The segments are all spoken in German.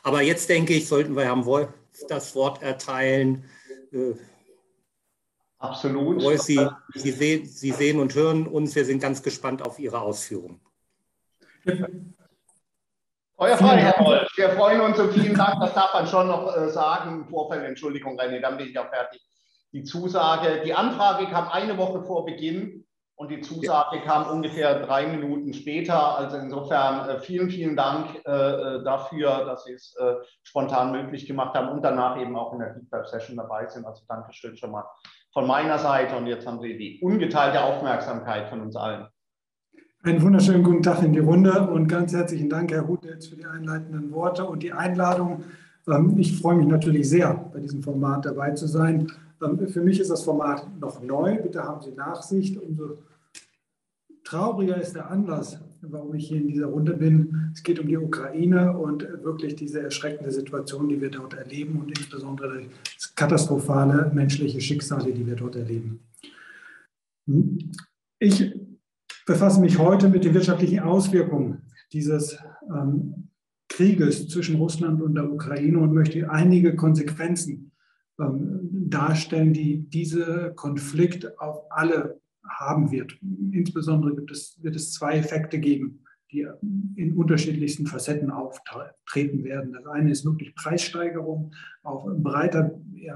Aber jetzt denke ich, sollten wir Herrn Wolf das Wort erteilen. Absolut. Herr Wolf, Sie sehen und hören uns. Wir sind ganz gespannt auf Ihre Ausführungen. Euer frei, Herr Wolf. Wir freuen uns und vielen Dank. Das darf man schon noch sagen im Vorfeld. Entschuldigung, René, dann bin ich auch fertig. Die Zusage, die Anfrage kam eine Woche vor Beginn und die Zusage kam ungefähr 3 Minuten später. Also insofern vielen, vielen Dank dafür, dass Sie es spontan möglich gemacht haben und danach eben auch in der Deep Dive Session dabei sind. Also Dankeschön schon mal von meiner Seite und jetzt haben Sie die ungeteilte Aufmerksamkeit von uns allen. Einen wunderschönen guten Tag in die Runde und ganz herzlichen Dank, Herr Hudnitz, für die einleitenden Worte und die Einladung. Ich freue mich natürlich sehr, bei diesem Format dabei zu sein. Für mich ist das Format noch neu, bitte haben Sie Nachsicht. Umso trauriger ist der Anlass, warum ich hier in dieser Runde bin. Es geht um die Ukraine und wirklich diese erschreckende Situation, die wir dort erleben und insbesondere das katastrophale menschliche Schicksale, die wir dort erleben. Ich befasse mich heute mit den wirtschaftlichen Auswirkungen dieses Krieges zwischen Russland und der Ukraine und möchte einige Konsequenzen darstellen, die dieser Konflikt auf alle haben wird. Insbesondere wird es 2 Effekte geben, die in unterschiedlichsten Facetten auftreten werden. Das eine ist wirklich Preissteigerung auf breiter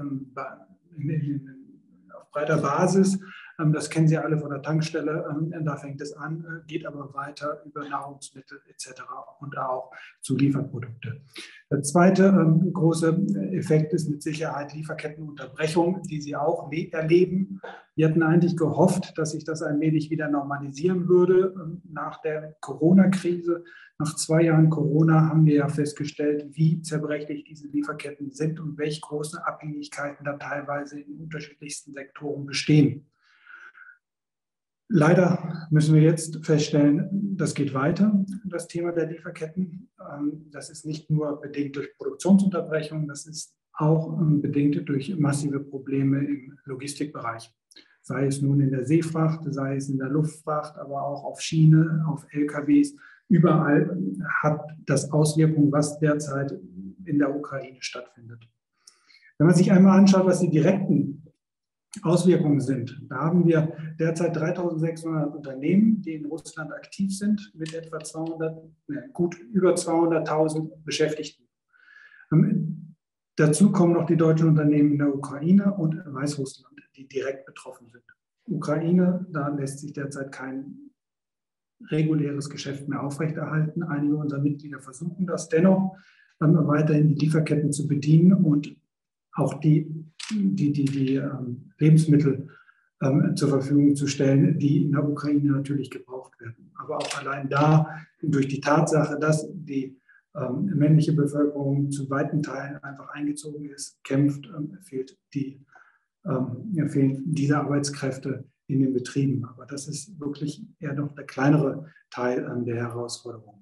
Basis. Das kennen Sie alle von der Tankstelle, da fängt es an, geht aber weiter über Nahrungsmittel etc. und auch zu Lieferprodukte. Der zweite große Effekt ist mit Sicherheit Lieferkettenunterbrechung, die Sie auch erleben. Wir hatten eigentlich gehofft, dass sich das allmählich wieder normalisieren würde nach der Corona-Krise. Nach 2 Jahren Corona haben wir ja festgestellt, wie zerbrechlich diese Lieferketten sind und welche großen Abhängigkeiten da teilweise in unterschiedlichsten Sektoren bestehen. Leider müssen wir jetzt feststellen, das geht weiter, das Thema der Lieferketten. Das ist nicht nur bedingt durch Produktionsunterbrechungen, das ist auch bedingt durch massive Probleme im Logistikbereich. Sei es nun in der Seefracht, sei es in der Luftfracht, aber auch auf Schiene, auf LKWs. Überall hat das Auswirkungen, was derzeit in der Ukraine stattfindet. Wenn man sich einmal anschaut, was die direkten Auswirkungen sind. Da haben wir derzeit 3.600 Unternehmen, die in Russland aktiv sind, mit etwa gut über 200.000 Beschäftigten. Dazu kommen noch die deutschen Unternehmen in der Ukraine und Weißrussland, die direkt betroffen sind. Ukraine, da lässt sich derzeit kein reguläres Geschäft mehr aufrechterhalten. Einige unserer Mitglieder versuchen das dennoch, weiterhin die Lieferketten zu bedienen und auch die Lebensmittel zur Verfügung zu stellen, die in der Ukraine natürlich gebraucht werden. Aber auch allein da, durch die Tatsache, dass die männliche Bevölkerung zu weiten Teilen einfach eingezogen ist, kämpft, fehlen diese Arbeitskräfte in den Betrieben. Aber das ist wirklich eher noch der kleinere Teil der Herausforderung.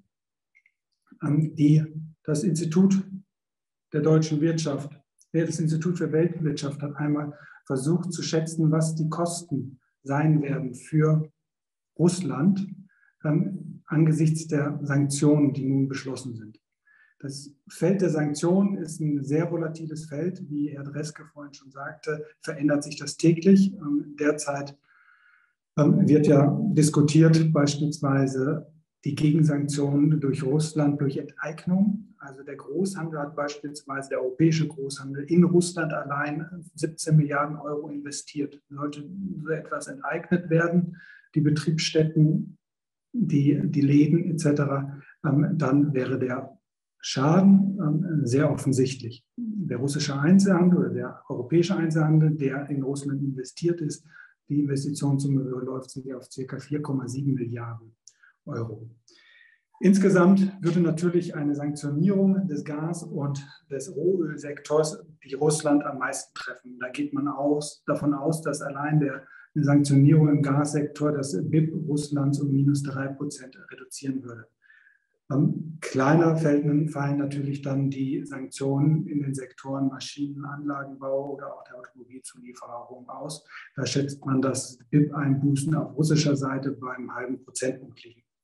Das Institut der deutschen Wirtschaft, das Institut für Weltwirtschaft hat einmal versucht zu schätzen, was die Kosten sein werden für Russland angesichts der Sanktionen, die nun beschlossen sind. Das Feld der Sanktionen ist ein sehr volatiles Feld, wie Herr Dreske vorhin schon sagte, verändert sich das täglich. Derzeit wird ja diskutiert beispielsweise die Gegensanktionen durch Russland durch Enteignung. Also der Großhandel hat beispielsweise, der europäische Großhandel in Russland allein 17 Milliarden Euro investiert. Sollte so etwas enteignet werden, die Betriebsstätten, die Läden etc., dann wäre der Schaden sehr offensichtlich. Der russische Einzelhandel oder der europäische Einzelhandel, der in Russland investiert ist, die Investitionssumme läuft sich auf ca. 4,7 Milliarden Euro. Insgesamt würde natürlich eine Sanktionierung des Gas- und des Rohölsektors die Russland am meisten treffen. Da geht man davon aus, dass allein eine Sanktionierung im Gassektor das BIP Russlands um -3% reduzieren würde. Kleiner fallen natürlich dann die Sanktionen in den Sektoren Maschinenanlagenbau oder auch der Automobilzulieferung aus. Da schätzt man, dass BIP-Einbußen auf russischer Seite beim halben Prozentpunkt liegen.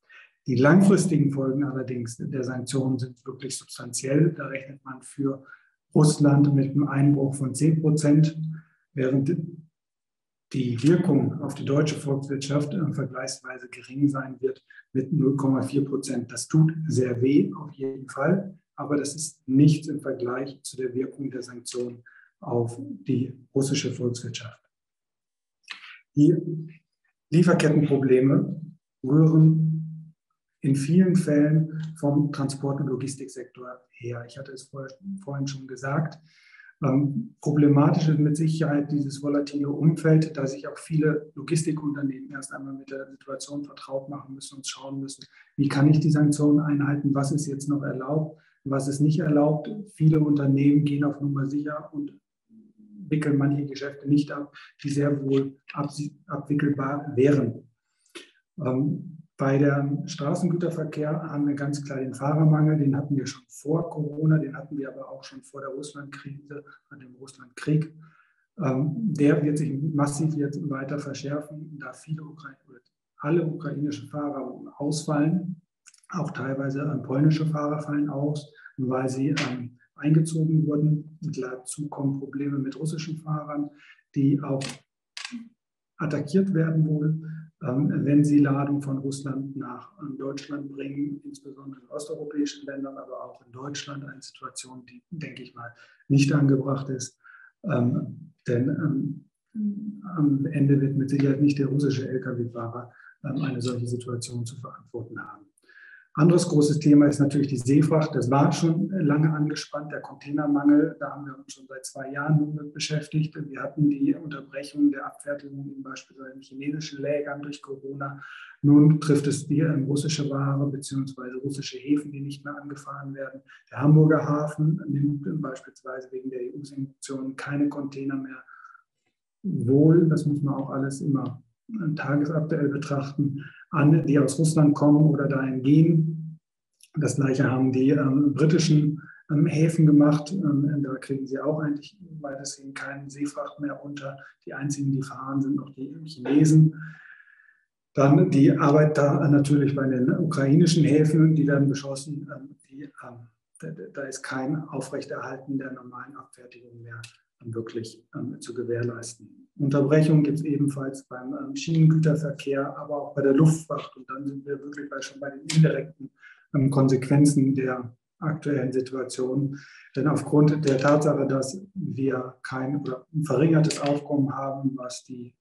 Die langfristigen Folgen allerdings der Sanktionen sind wirklich substanziell. Da rechnet man für Russland mit einem Einbruch von 10%, während die Wirkung auf die deutsche Volkswirtschaft vergleichsweise gering sein wird mit 0,4%. Das tut sehr weh auf jeden Fall, aber das ist nichts im Vergleich zu der Wirkung der Sanktionen auf die russische Volkswirtschaft. Die Lieferkettenprobleme rühren in vielen Fällen vom Transport- und Logistiksektor her. Ich hatte es vorhin schon gesagt. Problematisch ist mit Sicherheit dieses volatile Umfeld, da sich auch viele Logistikunternehmen erst einmal mit der Situation vertraut machen müssen und schauen müssen, wie kann ich die Sanktionen einhalten, was ist jetzt noch erlaubt, was ist nicht erlaubt. Viele Unternehmen gehen auf Nummer sicher und wickeln manche Geschäfte nicht ab, die sehr wohl abwickelbar wären. Bei dem Straßengüterverkehr haben wir ganz klar den Fahrermangel, den hatten wir schon vor Corona, den hatten wir aber auch schon vor der Russlandkrise, dem Russlandkrieg. Der wird sich massiv jetzt weiter verschärfen, da alle ukrainische Fahrer ausfallen, auch teilweise polnische Fahrer fallen aus, weil sie eingezogen wurden. Dazu kommen Probleme mit russischen Fahrern, die auch attackiert werden wohl, wenn sie Ladung von Russland nach Deutschland bringen, insbesondere in osteuropäischen Ländern, aber auch in Deutschland, eine Situation, die, denke ich mal, nicht angebracht ist. Denn am Ende wird mit Sicherheit nicht der russische Lkw-Fahrer eine solche Situation zu verantworten haben. Anderes großes Thema ist natürlich die Seefracht. Das war schon lange angespannt, der Containermangel. Da haben wir uns schon seit 2 Jahren mit beschäftigt. Wir hatten die Unterbrechung der Abfertigung in beispielsweise chinesischen Lägern durch Corona. Nun trifft es die russische Ware bzw. russische Häfen, die nicht mehr angefahren werden. Der Hamburger Hafen nimmt beispielsweise wegen der EU-Sanktionen keine Container mehr. Wohl, das muss man auch alles immer tagesaktuell betrachten, an, die aus Russland kommen oder dahin gehen. Das Gleiche haben die britischen Häfen gemacht. Da kriegen sie auch eigentlich weitestgehend keine Seefracht mehr unter. Die einzigen, die fahren, sind noch die Chinesen. Dann die Arbeit da natürlich bei den ukrainischen Häfen, die werden beschossen. Da ist kein Aufrechterhalten der normalen Abfertigung mehr wirklich zu gewährleisten. Unterbrechungen gibt es ebenfalls beim Schienengüterverkehr, aber auch bei der Luftfracht. Und dann sind wir wirklich schon bei den indirekten Konsequenzen der aktuellen Situation. Denn aufgrund der Tatsache, dass wir kein oder ein verringertes Aufkommen haben, was die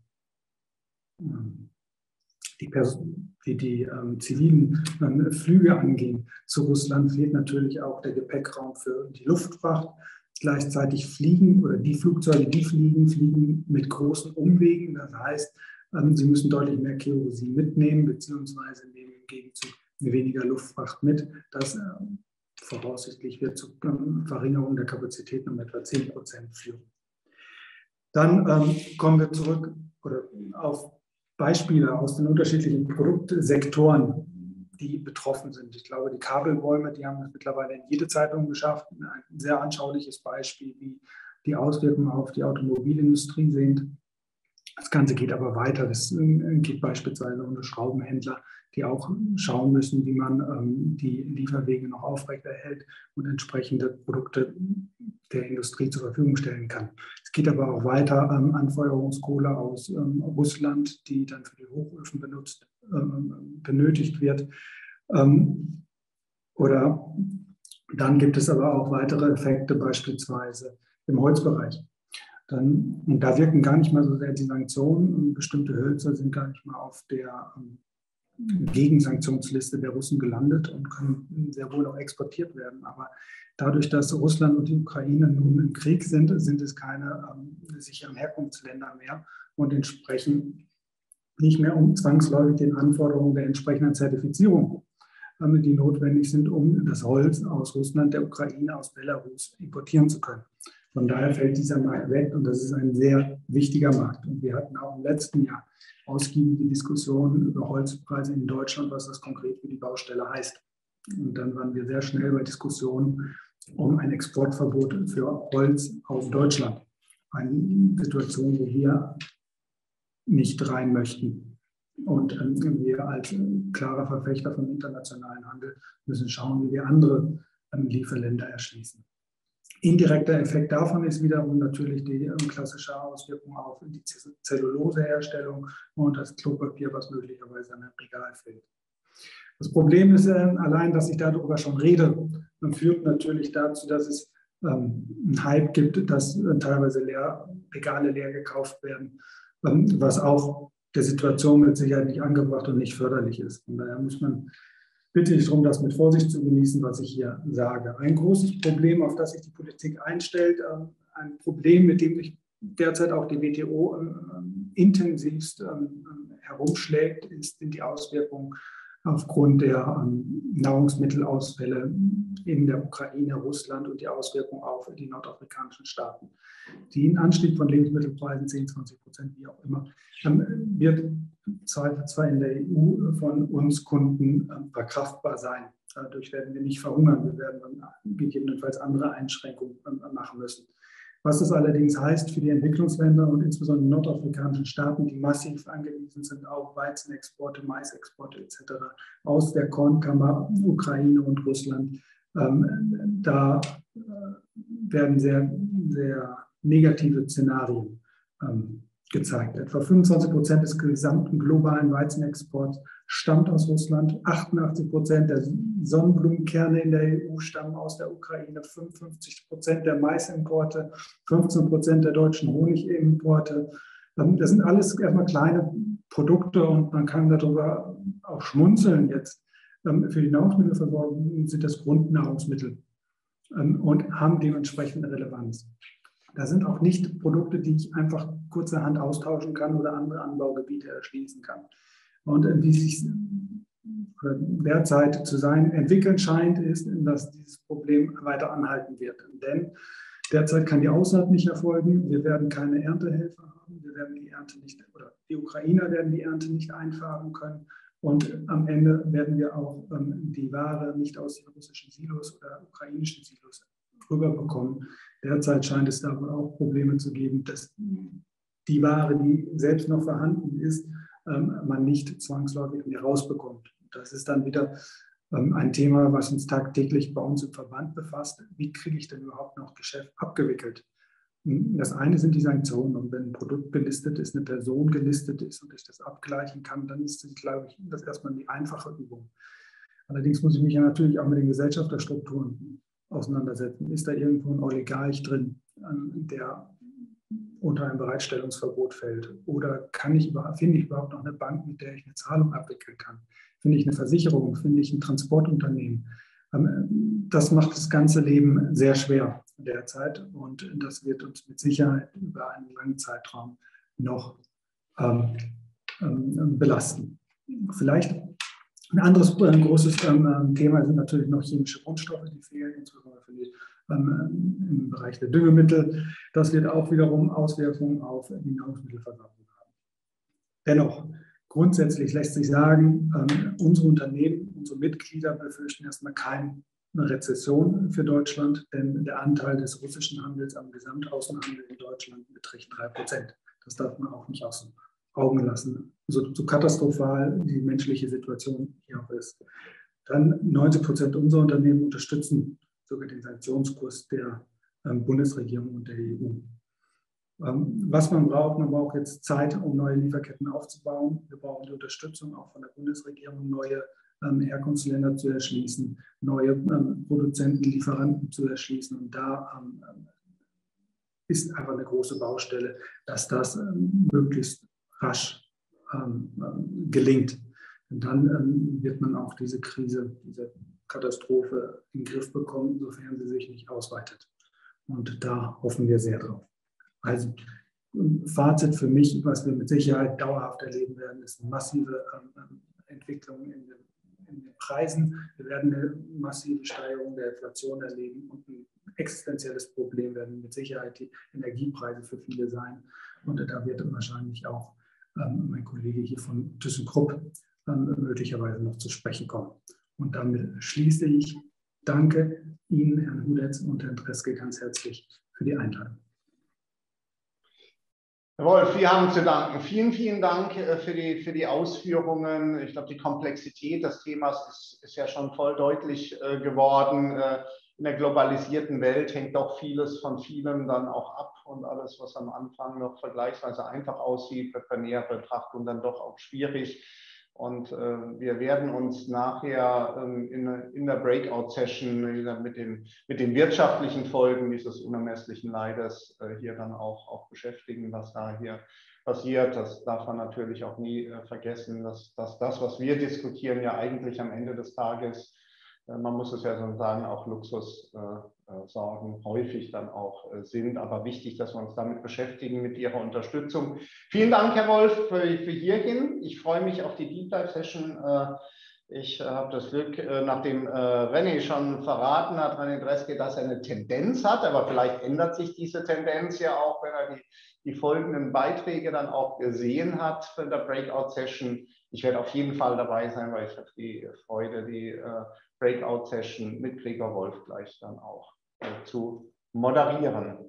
zivilen Flüge angehen zu Russland, fehlt natürlich auch der Gepäckraum für die Luftfracht. Gleichzeitig fliegen oder die Flugzeuge, die fliegen mit großen Umwegen. Das heißt, sie müssen deutlich mehr Kerosin mitnehmen, beziehungsweise nehmen im Gegenzug weniger Luftfracht mit. Das voraussichtlich wird zu Verringerung der Kapazitäten um etwa 10% führen. Dann kommen wir zurück auf Beispiele aus den unterschiedlichen Produktsektoren, die betroffen sind. Ich glaube, die Kabelbäume, die haben es mittlerweile in jede Zeitung geschafft. Ein sehr anschauliches Beispiel, wie die Auswirkungen auf die Automobilindustrie sind. Das Ganze geht aber weiter. Das geht beispielsweise um Schraubenhändler, die auch schauen müssen, wie man die Lieferwege noch aufrechterhält und entsprechende Produkte der Industrie zur Verfügung stellen kann. Es geht aber auch weiter Anfeuerungskohle aus Russland, die dann für die Hochöfen benötigt wird. Oder dann gibt es aber auch weitere Effekte, beispielsweise im Holzbereich. Und da wirken gar nicht mal so sehr die Sanktionen und bestimmte Hölzer sind gar nicht mal auf der Gegensanktionsliste der Russen gelandet und können sehr wohl auch exportiert werden. Aber dadurch, dass Russland und die Ukraine nun im Krieg sind, sind es keine sicheren Herkunftsländer mehr und entsprechen nicht mehr zwangsläufig den Anforderungen der entsprechenden Zertifizierung, die notwendig sind, um das Holz aus Russland, der Ukraine, aus Belarus importieren zu können. Von daher fällt dieser Markt weg und das ist ein sehr wichtiger Markt. Und wir hatten auch im letzten Jahr ausgiebige Diskussionen über Holzpreise in Deutschland, was das konkret für die Baustelle heißt. Und dann waren wir sehr schnell bei Diskussionen um ein Exportverbot für Holz aus Deutschland. Eine Situation, wo wir nicht rein möchten. Und wir wir als klarer Verfechter vom internationalen Handel müssen schauen, wie wir andere Lieferländer erschließen. Indirekter Effekt davon ist wiederum natürlich die klassische Auswirkung auf die Zelluloseherstellung und das Klopapier, was möglicherweise an einem Regal fällt. Das Problem ist allein, dass ich darüber schon rede, führt natürlich dazu, dass es einen Hype gibt, dass teilweise Regale leer gekauft werden, was auch der Situation mit Sicherheit nicht angebracht und nicht förderlich ist. Von daher bitte ich darum, das mit Vorsicht zu genießen, was ich hier sage. Ein großes Problem, auf das sich die Politik einstellt, ein Problem, mit dem sich derzeit auch die WTO intensivst herumschlägt, sind die Auswirkungen aufgrund der Nahrungsmittelausfälle in der Ukraine, Russland und die Auswirkungen auf die nordafrikanischen Staaten. Den Anstieg von Lebensmittelpreisen, 10-20%, wie auch immer, wird zwar in der EU von uns Kunden verkraftbar sein. Dadurch werden wir nicht verhungern. Wir werden dann gegebenenfalls andere Einschränkungen machen müssen. Was das allerdings heißt für die Entwicklungsländer und insbesondere die nordafrikanischen Staaten, die massiv angewiesen sind auf Weizenexporte, Maisexporte etc. aus der Kornkammer Ukraine und Russland, da werden sehr, sehr negative Szenarien gezeigt. Etwa 25% des gesamten globalen Weizenexports stammt aus Russland, 88% der Sonnenblumenkerne in der EU stammen aus der Ukraine, 55% der Maisimporte, 15% der deutschen Honigimporte. Das sind alles erstmal kleine Produkte und man kann darüber auch schmunzeln jetzt. Für die Nahrungsmittelversorgung sind das Grundnahrungsmittel und haben dementsprechend eine Relevanz. Da sind auch nicht Produkte, die ich einfach kurzerhand austauschen kann oder andere Anbaugebiete erschließen kann. Und wie sich derzeit zu sein entwickeln scheint, ist, dass dieses Problem weiter anhalten wird. Denn derzeit kann die Aussaat nicht erfolgen. Wir werden keine Erntehelfer haben. Wir werden die Ernte nicht, oder die Ukrainer werden die Ernte nicht einfahren können. Und am Ende werden wir auch die Ware nicht aus den russischen Silos oder ukrainischen Silos rüberbekommen. Derzeit scheint es da aber auch Probleme zu geben, dass die Ware, die selbst noch vorhanden ist, man nicht zwangsläufig mehr rausbekommt. Das ist dann wieder ein Thema, was uns tagtäglich bei uns im Verband befasst. Wie kriege ich denn überhaupt noch Geschäft abgewickelt? Das eine sind die Sanktionen. Und wenn ein Produkt gelistet ist, eine Person gelistet ist und ich das abgleichen kann, dann ist das, glaube ich, das erstmal die einfache Übung. Allerdings muss ich mich ja natürlich auch mit den Gesellschafterstrukturen auseinandersetzen. Ist da irgendwo ein Oligarch drin, der unter ein Bereitstellungsverbot fällt? Oder finde ich überhaupt noch eine Bank, mit der ich eine Zahlung abwickeln kann? Finde ich eine Versicherung? Finde ich ein Transportunternehmen? Das macht das ganze Leben sehr schwer derzeit und das wird uns mit Sicherheit über einen langen Zeitraum noch belasten. Vielleicht ein anderes großes Thema sind natürlich noch chemische Grundstoffe, die fehlen, insbesondere für die, im Bereich der Düngemittel. Das wird auch wiederum Auswirkungen auf die Nahrungsmittelversorgung haben. Dennoch, grundsätzlich lässt sich sagen, unsere Unternehmen, unsere Mitglieder befürchten erstmal keine Rezession für Deutschland, denn der Anteil des russischen Handels am Gesamtaußenhandel in Deutschland beträgt 3%. Das darf man auch nicht aus den Augen lassen. So katastrophal die menschliche Situation hier auch ist. Dann 90% unserer Unternehmen unterstützen sogar den Sanktionskurs der Bundesregierung und der EU. Was man braucht jetzt Zeit, um neue Lieferketten aufzubauen. Wir brauchen die Unterstützung auch von der Bundesregierung, neue Herkunftsländer zu erschließen, neue Produzenten, Lieferanten zu erschließen. Und da ist einfach eine große Baustelle, dass das möglichst rasch gelingt. Und dann wird man auch diese Krise, diese Katastrophe in den Griff bekommen, sofern sie sich nicht ausweitet. Und da hoffen wir sehr drauf. Also Fazit für mich, was wir mit Sicherheit dauerhaft erleben werden, ist eine massive Entwicklung in den Preisen. Wir werden eine massive Steigerung der Inflation erleben und ein existenzielles Problem werden mit Sicherheit die Energiepreise für viele sein. Und da wird wahrscheinlich auch mein Kollege hier von ThyssenKrupp möglicherweise noch zu sprechen kommen. Und damit schließe ich. Danke Ihnen, Herrn Hudetz und Herrn Dresske, ganz herzlich für die Einladung. Herr Wolf, wir haben zu danken. Vielen, vielen Dank für die Ausführungen. Ich glaube, die Komplexität des Themas ist ja schon voll deutlich geworden. In der globalisierten Welt hängt doch vieles von vielem dann auch ab und alles, was am Anfang noch vergleichsweise einfach aussieht, wird bei näherer Betrachtung dann doch auch schwierig. Und wir werden uns nachher in der Breakout-Session mit den wirtschaftlichen Folgen dieses unermesslichen Leides hier dann auch beschäftigen, was da hier passiert. Das darf man natürlich auch nie vergessen, dass das, was wir diskutieren, ja eigentlich am Ende des Tages, man muss es ja so sagen, auch Luxussorgen häufig dann auch sind. Aber wichtig, dass wir uns damit beschäftigen, mit Ihrer Unterstützung. Vielen Dank, Herr Wolf, für hierhin. Ich freue mich auf die Deep Dive Session. Ich habe das Glück, nachdem René schon verraten hat, René Dresske, dass er eine Tendenz hat, aber vielleicht ändert sich diese Tendenz ja auch, wenn er die folgenden Beiträge dann auch gesehen hat von der Breakout Session. Ich werde auf jeden Fall dabei sein, weil ich habe die Freude, die Breakout-Session mit Gregor Wolf gleich dann auch zu moderieren.